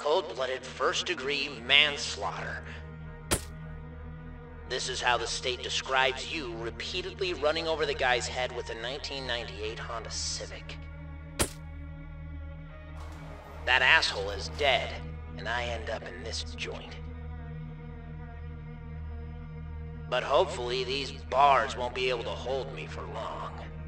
Cold-blooded, first-degree manslaughter. This is how the state describes you, repeatedly running over the guy's head with a 1998 Honda Civic. That asshole is dead, and I end up in this joint. But hopefully these bars won't be able to hold me for long.